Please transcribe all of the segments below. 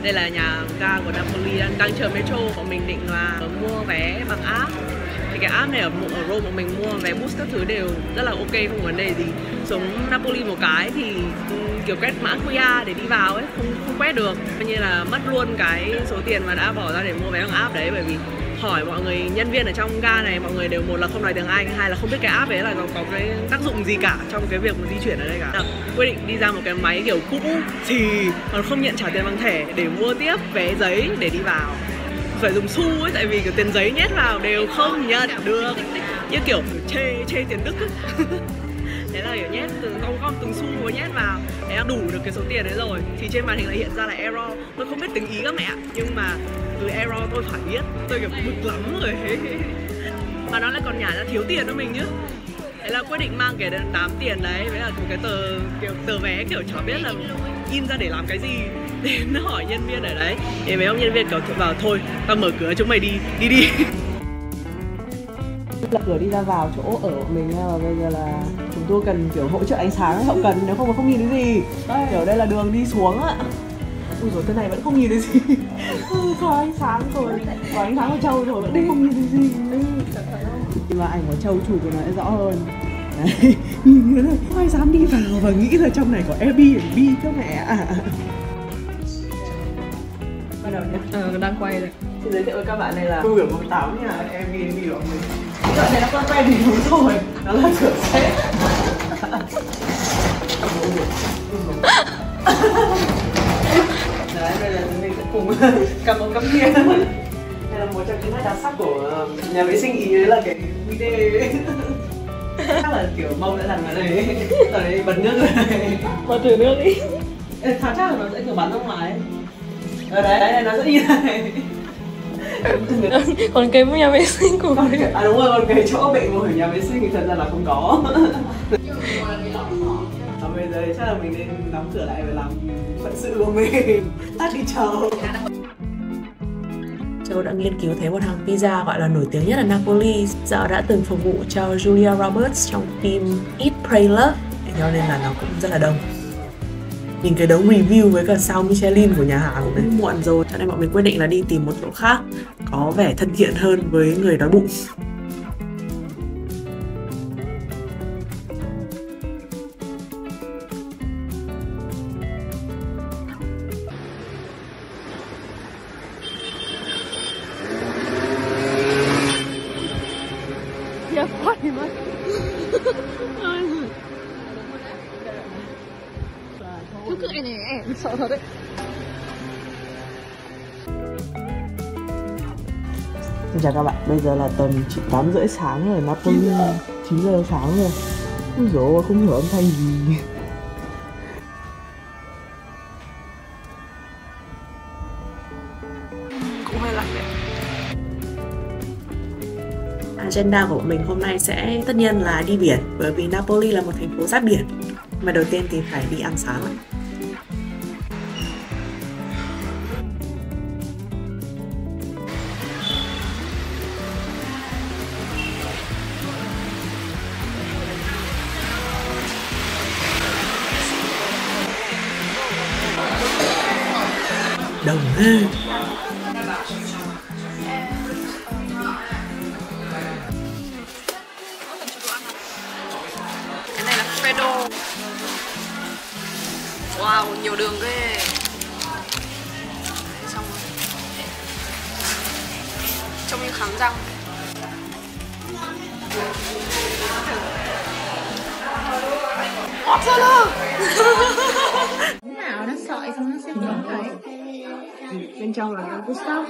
Đây là nhà ga của Napoli đang chờ metro. Bọn mình định là mua vé bằng app. Thì cái app này ở Rome bọn mình mua vé bus các thứ đều rất là ok, không có vấn đề gì. Xuống Napoli một cái thì kiểu quét mã QR để đi vào ấy, không quét được. Coi như là mất luôn cái số tiền mà đã bỏ ra để mua vé bằng app đấy. Bởi vì hỏi mọi người, nhân viên ở trong ga này, mọi người đều một là không nói tiếng Anh, hai là không biết cái app đấy là có cái tác dụng gì cả trong cái việc mà di chuyển ở đây cả. Quyết định đi ra một cái máy kiểu cũ thì còn không nhận trả tiền bằng thẻ để mua tiếp vé giấy để đi vào. Phải dùng xu ấy, tại vì kiểu tiền giấy nhét vào đều không nhận được, như kiểu chê tiền Đức ấy. Thế là kiểu nhét từng xu nhét vào để đủ được cái số tiền đấy rồi thì trên màn hình lại hiện ra là error. Tôi không biết tiếng Ý các mẹ, nhưng mà từ error tôi phải biết, tôi kiểu bực lắm rồi. Mà nó lại còn nhả ra thiếu tiền cho mình chứ. Thế là quyết định mang cái đám tiền đấy với là một cái tờ vé kiểu chả biết là in ra để làm cái gì, đến hỏi nhân viên ở đấy. Thì mấy ông nhân viên kiểu bảo thôi tao mở cửa chúng mày đi. Là cửa đi ra vào chỗ ở mình, và bây giờ là chúng tôi cần kiểu hỗ trợ ánh sáng hậu cần, nếu không nhìn thấy gì. Kiểu đây là đường đi xuống ạ. Ui dồi, thế này vẫn không nhìn thấy gì. Có ánh sáng rồi, có ánh sáng của Châu rồi vẫn không nhìn thấy gì. Nhưng mà ảnh của Châu chụp thì nó sẽ rõ hơn. Đấy, nhìn thế này, không ai dám đi vào và nghĩ là trong này có Airbnb các mẹ ạ. Bắt đầu nhé. Đang quay đây. Xin giới thiệu với các bạn, này là khu 18 nhà Airbnb của mình. Cái này nó con quen thì đúng rồi, nó là cửa xe. Đấy, bây giờ chúng mình sẽ cùng cầm một cắm kia. Đây là một trong những nét đặc sắc của nhà vệ sinh Ý, đấy là cái bidet. Chắc là kiểu mông đã làm ở đây, ở đây bật nước này. Bật thử nước đi. Chắc là nó sẽ kiểu bắn ra ngoài. Ở đấy, nó sẽ như này. Còn cái nhà vệ sinh của mình. Đúng rồi, còn cái chỗ bệnh ngồi ở nhà vệ sinh thì thật ra là không có. Bây giờ chắc là mình nên đóng cửa lại và làm phận sự của mình. Tắt đi Châu. Châu đã nghiên cứu thấy một hàng pizza gọi là nổi tiếng nhất ở Napoli. Giờ đã từng phục vụ cho Julia Roberts trong phim Eat, Pray, Love, cho nên là nó cũng rất là đông. Nhìn cái đống review với cả sao Michelin của nhà hàng đấy, muộn rồi cho nên bọn mình quyết định là đi tìm một chỗ khác có vẻ thân thiện hơn với người đói bụng. Cái này em sợ thật đấy. Xin chào các bạn, bây giờ là tầm 8:30 sáng rồi, Napoli 9 giờ sáng rồi. Ôi dồi ôi, không hiểu âm thanh gì. Cũng hơi lạnh đấy. Agenda của bọn mình hôm nay sẽ tất nhiên là đi biển, bởi vì Napoli là một thành phố giáp biển. Mà đầu tiên thì phải đi ăn sáng. Đồng ha. Cái này là Fredo. Wow, nhiều đường ghê. Xong rồi. Trông như kháng răng. Ngọt ra đâu. Nào nó sợi xong nó sẽ nhấn đấy. Bên trong là nó Gustav.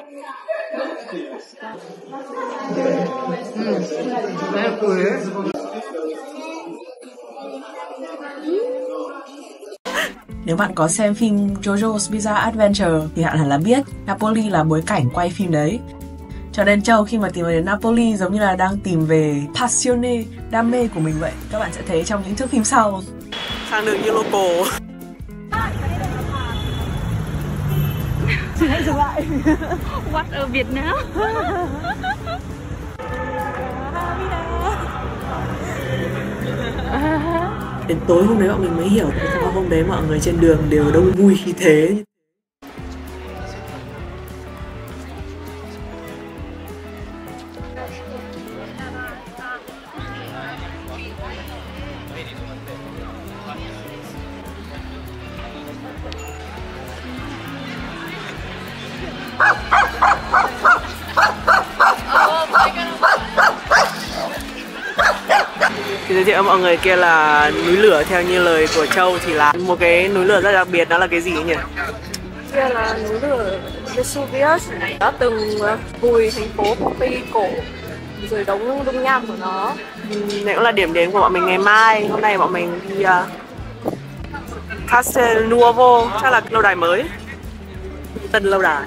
Đây quế. Nếu bạn có xem phim JoJo's Bizarre Adventure thì bạn hẳn là biết Napoli là bối cảnh quay phim đấy. Cho nên Châu khi mà tìm đến Napoli giống như là đang tìm về passione, đam mê của mình vậy. Các bạn sẽ thấy trong những thước phim sau. Sang đường như local. Hãy dừng lại. What ở Việt Nam. Đến tối hôm đấy bọn mình mới hiểu tại sao hôm đấy mọi người trên đường đều đông vui khí thế. Thì giới thiệu với mọi người kia là núi lửa theo như lời của Châu thì là một cái núi lửa rất đặc biệt, đó là cái gì nhỉ? Kia là núi lửa Vesuvius, đã từng vùi thành phố Pompeii cổ rồi đống dung nham của nó. Đây cũng là điểm đến của bọn mình ngày mai. Hôm nay bọn mình đi Castel Nuovo, chắc là lâu đài mới, tân lâu đài.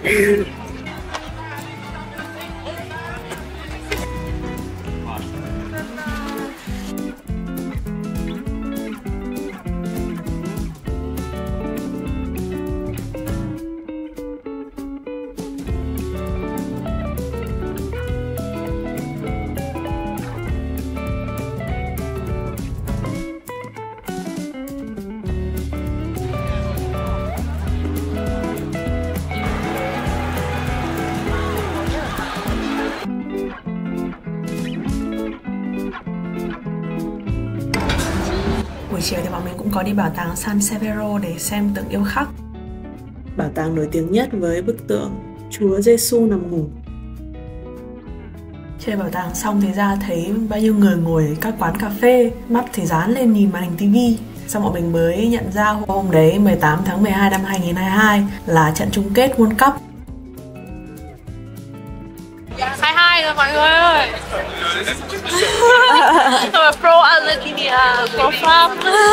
Buổi chiều thì bọn mình cũng có đi bảo tàng San Severo để xem tượng điêu khắc. Bảo tàng nổi tiếng nhất với bức tượng Chúa Giêsu nằm ngủ. Chơi bảo tàng xong thì ra thấy bao nhiêu người ngồi ở các quán cà phê, mắt thì dán lên nhìn màn hình tivi. Xong bọn mình mới nhận ra hôm đấy 18 tháng 12 năm 2022 là trận chung kết World Cup. 22 rồi mọi người ơi. Tôi là pro Argentina, pro Pháp.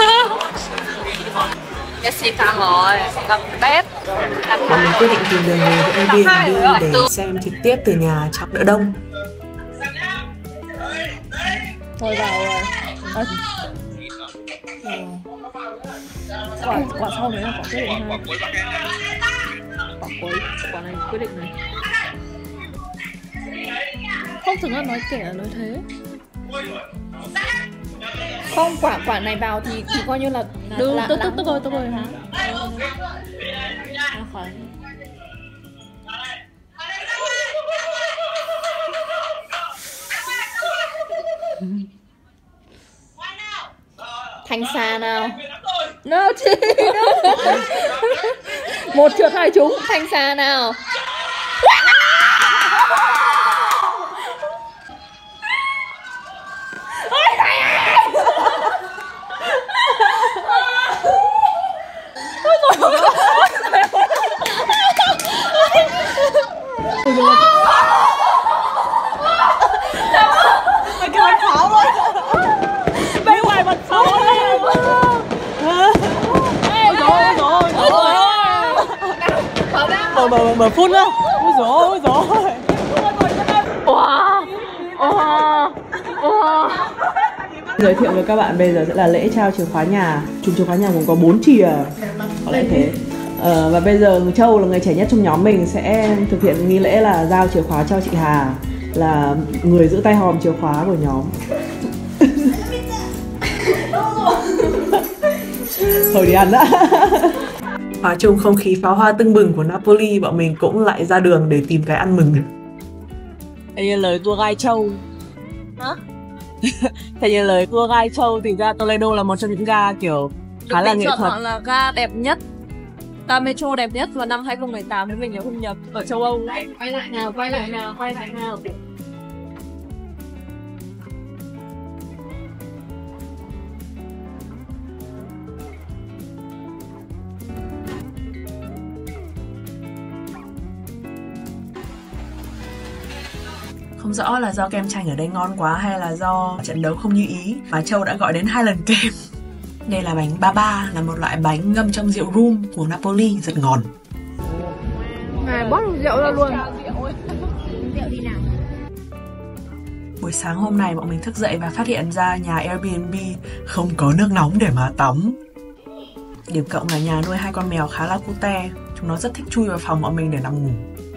Messi thắng rồi, gặp Pep. Bọn mình quyết định tìm đường về Airbnb để xem trực tiếp từ nhà trong đỡ đông. Thôi vào rồi. Quả sau đấy là quả quyết định hai. Quả cuối, quả này quyết định này. Không, thực ra nói kể là nói thế. Không, quả này vào thì coi như là tôi rồi hả? Khỏi. Thanh xa nào. No chị. Một trượt hai trúng. Thanh xa nào. Mở phun nữa. Ôi dồi. Giới thiệu với các bạn bây giờ sẽ là lễ trao chìa khóa nhà. Chùm chìa khóa nhà gồm có 4 chìa. Có lẽ thế. Và bây giờ Châu là người trẻ nhất trong nhóm mình sẽ thực hiện nghi lễ là giao chìa khóa cho chị Hà, là người giữ tay hòm chìa khóa của nhóm. Thôi đi ăn đã. Hòa chung không khí pháo hoa tưng bừng của Napoli, bọn mình cũng lại ra đường để tìm cái ăn mừng. Theo như lời tour guide Châu. Hả? Theo như lời tour guide Châu thì ga Toledo là một trong những ga kiểu khá là nghệ thuật. Là ga đẹp nhất, ga metro đẹp nhất vào năm 2018 nếu mình nhớ không nhầm ở châu Âu. Quay lại nào. Không rõ là do kem chanh ở đây ngon quá hay là do trận đấu không như ý mà Châu đã gọi đến 2 lần kem. Đây là bánh baba, là một loại bánh ngâm trong rượu rum của Napoli, rất ngon. Này bóp rượu ra luôn. Buổi sáng hôm nay bọn mình thức dậy và phát hiện ra nhà Airbnb không có nước nóng để mà tắm. Điểm cộng là nhà nuôi 2 con mèo khá là cute, chúng nó rất thích chui vào phòng bọn mình để nằm ngủ.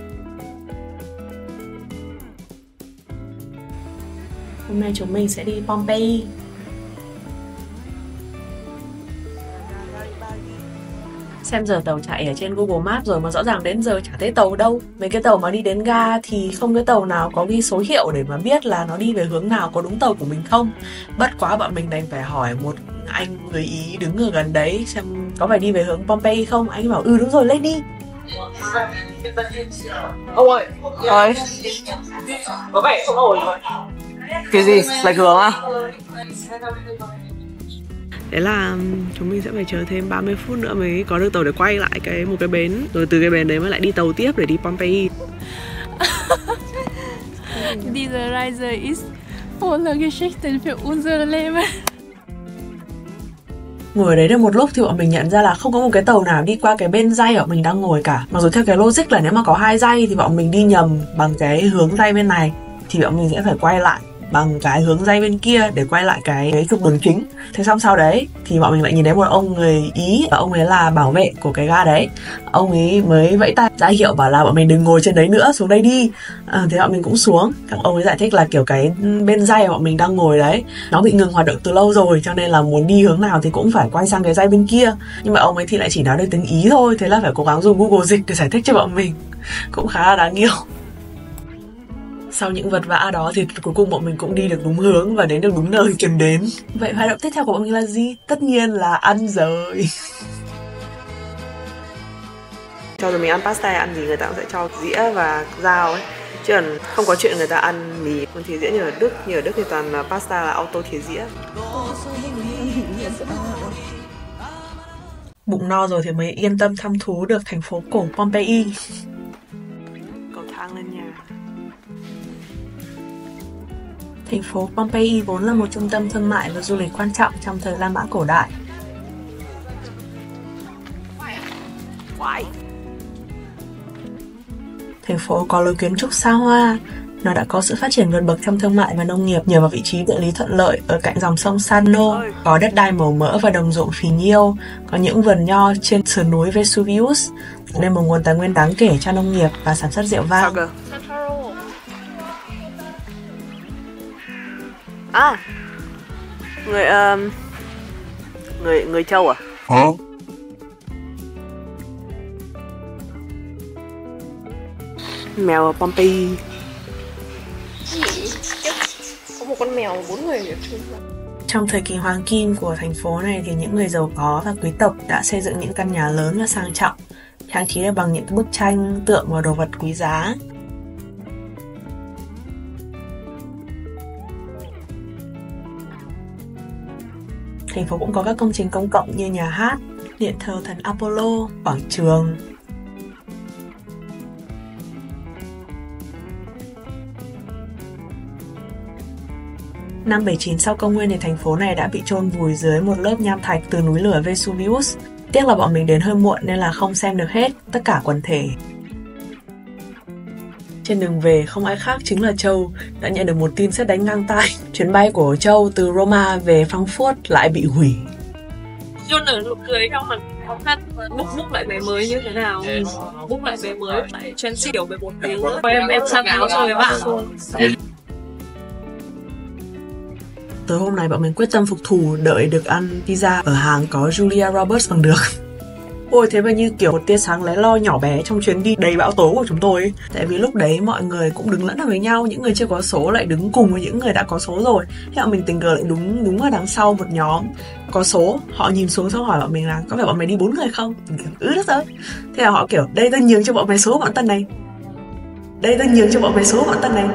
Hôm nay chúng mình sẽ đi Pompeii. xem giờ tàu chạy ở trên Google Maps rồi mà rõ ràng đến giờ chả thấy tàu đâu. Mấy cái tàu mà đi đến ga thì không cái tàu nào có ghi số hiệu để mà biết là nó đi về hướng nào, có đúng tàu của mình không. Bất quá bọn mình đành phải hỏi một anh người Ý đứng ở gần đấy xem có phải đi về hướng Pompeii không. Anh bảo đúng rồi, lên đi. Ông ơi, ơi, có vẻ không ổn rồi. Cái gì? Lệch hướng à? Thế là chúng mình sẽ phải chờ thêm 30 phút nữa mới có được tàu để quay lại một cái bến. Rồi từ cái bến đấy mới lại đi tàu tiếp để đi Pompeii. Diese Reise ist voller Geschichten für unser Leben. Ngồi ở đấy được một lúc thì bọn mình nhận ra là không có một cái tàu nào đi qua cái bên dây bọn mình đang ngồi cả. Mặc dù theo cái logic là nếu mà có 2 dây thì bọn mình đi nhầm bằng cái hướng dây bên này thì bọn mình sẽ phải quay lại bằng cái hướng dây bên kia để quay lại cái trục đường chính. Thế xong sau đấy thì bọn mình lại nhìn thấy một ông người Ý, và ông ấy là bảo vệ của cái ga đấy. Ông ấy mới vẫy tay ra hiệu bảo là bọn mình đừng ngồi trên đấy nữa, xuống đây đi. Thế bọn mình cũng xuống. Các ông ấy giải thích là kiểu cái bên dây bọn mình đang ngồi đấy nó bị ngừng hoạt động từ lâu rồi, cho nên là muốn đi hướng nào thì cũng phải quay sang cái dây bên kia. Nhưng mà ông ấy thì lại chỉ nói được tiếng Ý thôi, thế là phải cố gắng dùng Google Dịch để giải thích cho bọn mình. Cũng khá là đáng yêu. Sau những vật vã đó thì cuối cùng bọn mình cũng đi được đúng hướng và đến được đúng nơi kiểm đến. Vậy hoạt động tiếp theo của bọn mình là gì? Tất nhiên là ăn rồi. Cho tụi mình ăn pasta ăn gì người ta cũng sẽ cho dĩa và dao ấy. Chứ còn không có chuyện người ta ăn mì còn thìa dĩa như ở Đức. Như ở Đức thì toàn là pasta là auto thìa dĩa. Bụng no rồi thì mới yên tâm thăm thú được thành phố cổ Pompeii. Cầu thang lên nhà. Thành phố Pompeii vốn là một trung tâm thương mại và du lịch quan trọng trong thời La Mã cổ đại. Thành phố có lối kiến trúc xa hoa. Nó đã có sự phát triển vượt bậc trong thương mại và nông nghiệp nhờ vào vị trí địa lý thuận lợi ở cạnh dòng sông Sarno, có đất đai màu mỡ và đồng ruộng phì nhiêu, có những vườn nho trên sườn núi Vesuvius, nên một nguồn tài nguyên đáng kể cho nông nghiệp và sản xuất rượu vang. À, người Châu à? Hả? Mèo ở Pompeii. Có một con mèo 4 người ở chung. Trong thời kỳ hoàng kim của thành phố này thì những người giàu có và quý tộc đã xây dựng những căn nhà lớn và sang trọng, trang trí được bằng những bức tranh, tượng và đồ vật quý giá. Thành phố cũng có các công trình công cộng như nhà hát, điện thờ thần Apollo, quảng trường. Năm 79 sau công nguyên thì thành phố này đã bị chôn vùi dưới một lớp nham thạch từ núi lửa Vesuvius. Tiếc là bọn mình đến hơi muộn nên là không xem được hết tất cả quần thể. Trên đường về, không ai khác chính là Châu đã nhận được một tin sét đánh ngang tai. Chuyến bay của Châu từ Roma về Frankfurt lại bị hủy. John nở nụ cười trong mặt hát book lại vé mới như thế nào? Book lại vé mới lại cancel về 1 tiếng nữa. Em sang áo rồi các bạn. Tới hôm nay bọn mình quyết tâm phục thù, đợi được ăn pizza ở hàng có Julia Roberts bằng được. Ôi thế mà như kiểu một tia sáng lé loi nhỏ bé trong chuyến đi đầy bão tố của chúng tôi ấy. Tại vì lúc đấy mọi người cũng đứng lẫn ở với nhau, những người chưa có số lại đứng cùng với những người đã có số rồi. Thế bọn mình tình cờ lại đúng ở đằng sau một nhóm có số. Họ nhìn xuống xong hỏi bọn mình là có phải bọn mày đi 4 người không? Đất ơi. Thế là họ kiểu đây tao nhường cho bọn mày số bọn tân này. Đây tao nhường cho bọn mày số bọn tân này.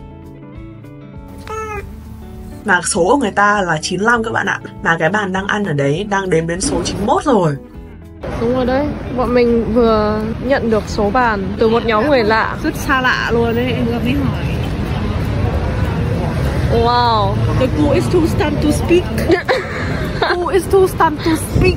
Mà số của người ta là 95 các bạn ạ. Mà cái bàn đang ăn ở đấy đang đếm đến số 91 rồi. Đúng rồi đấy, bọn mình vừa nhận được số bàn từ một nhóm người lạ. Rất xa lạ luôn đấy, em gặp đi hỏi. Wow. The who is too stunned to speak. Who is too stunned to speak.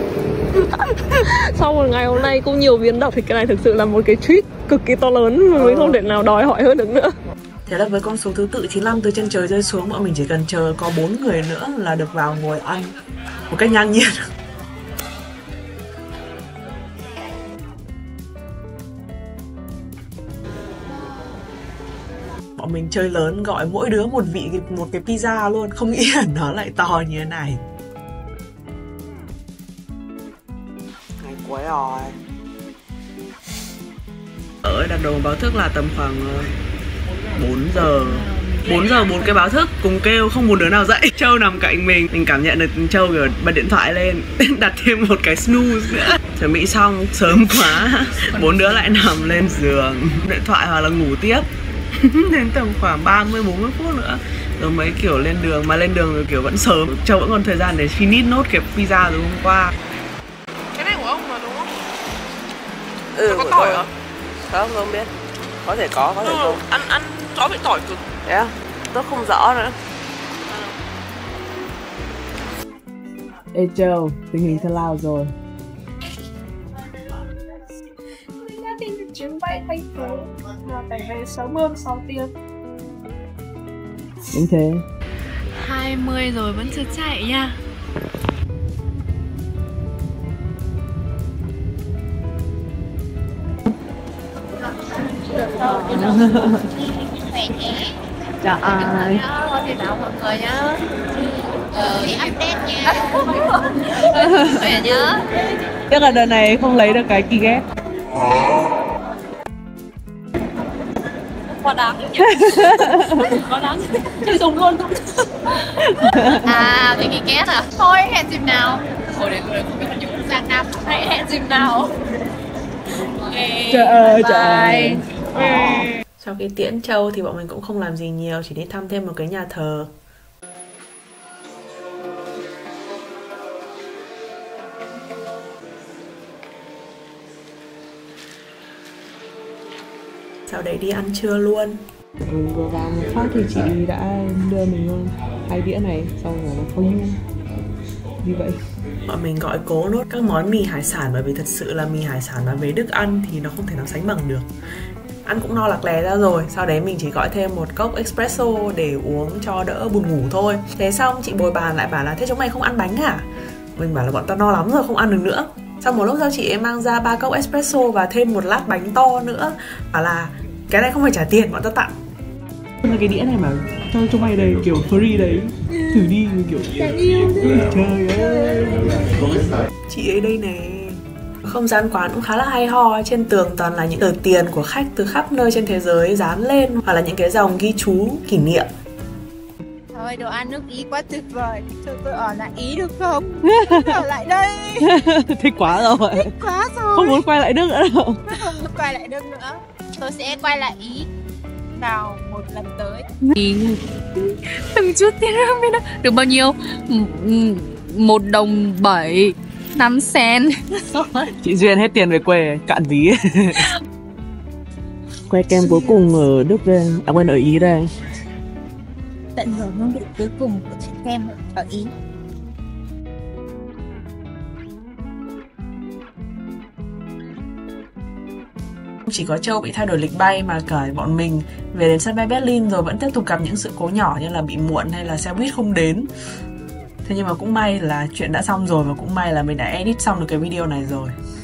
Sau một ngày hôm nay cũng nhiều biến động thì cái này thực sự là một cái tweet cực kỳ to lớn mà mình không thể nào đòi hỏi hơn được nữa. Thế là với con số thứ tự 95 từ trên trời rơi xuống, bọn mình chỉ cần chờ có 4 người nữa là được vào ngồi ăn một cách ngang nhiên. Bọn mình chơi lớn, gọi mỗi đứa một cái pizza luôn, không nghĩ là nó lại to như thế này. Ngày cuối rồi. Ở đặt đồ báo thức là tầm khoảng 4 giờ 4 cái báo thức cùng kêu, không một đứa nào dậy. Châu nằm cạnh mình cảm nhận được Châu kiểu bật điện thoại lên đặt thêm một cái snooze nữa. Chuẩn bị xong sớm quá, 4 đứa lại nằm lên giường điện thoại hoặc là ngủ tiếp. Đến tầm khoảng 30-40 phút nữa rồi mới kiểu lên đường. Mà lên đường rồi kiểu vẫn sớm, Châu vẫn còn thời gian để finish nốt cái pizza từ hôm qua. Cái này của ông mà đúng không? Có tỏi hả? Không biết. Có thể có thể không. Ăn chó bị tỏi cực. Thế à? Tôi không rõ nữa. Ê Châu, tình hình thế nào rồi? Mình đã tìm được chuyến bay thành phố mà phải về sớm hơn 6 tiếng. Đúng thế. 20 rồi vẫn chưa chạy nha. Chào ai. Thì nào mọi người nhá. Đi update nha. Khỏe nhá. Chắc là đợt này không lấy được cái key ghép. Quá đáng nhỉ. Quá đáng. Chơi dùng luôn không? À, thì cái két à? Thôi hẹn dịp nào. Hồi đấy tôi không biết dùng Giang Nam. Hẹn dịp nào. Trời ơi trời. Sau khi tiễn Châu thì bọn mình cũng không làm gì nhiều, chỉ đi thăm thêm một cái nhà thờ. Sau đấy đi ăn trưa luôn. Vừa vào một phát thì chị đã đưa mình 2 đĩa này, xong rồi nó không như vậy. Bọn mình gọi cố nốt các món mì hải sản, bởi vì thật sự là mì hải sản mà về Đức ăn thì nó không thể nào sánh bằng được. Ăn cũng no lạc lè ra rồi, sau đấy mình chỉ gọi thêm một cốc espresso để uống cho đỡ buồn ngủ thôi. Thế xong chị bồi bàn lại bảo là thế chúng mày không ăn bánh à? Mình bảo là bọn tao no lắm rồi, không ăn được nữa. Sau một lúc sau chị ấy mang ra 3 cốc espresso và thêm một lát bánh to nữa, bảo là cái này không phải trả tiền, bọn tao tặng. Cái đĩa này mà cho chúng mày đây kiểu free đấy, thử đi kiểu trời ơi. Chị ấy đây nè. Không gian quán cũng khá là hay ho, trên tường toàn là những tờ tiền của khách từ khắp nơi trên thế giới dán lên, hoặc là những cái dòng ghi chú kỷ niệm. Thôi đồ ăn nước Ý quá tuyệt vời, cho tôi ở lại Ý được không? Ở lại đây. Thích quá rồi. Thích quá rồi. Không muốn quay lại Đức nữa đâu. Không muốn quay lại Đức nữa. Tôi sẽ quay lại Ý vào một lần tới. Từng chút tiền không biết đâu. Được bao nhiêu? 1 đồng 7 5 cent. Chị Duyên hết tiền về quê, cạn ví. Que kem cuối cùng ở Đức đây, à quên ở Ý đây. Tận hưởng hương vị cuối cùng của chiếc kem ở Ý. Chỉ có Châu bị thay đổi lịch bay mà cả bọn mình về đến sân bay Berlin rồi vẫn tiếp tục gặp những sự cố nhỏ như là bị muộn hay là xe buýt không đến. Thế nhưng mà cũng may là chuyện đã xong rồi, và cũng may là mình đã edit xong được cái video này rồi.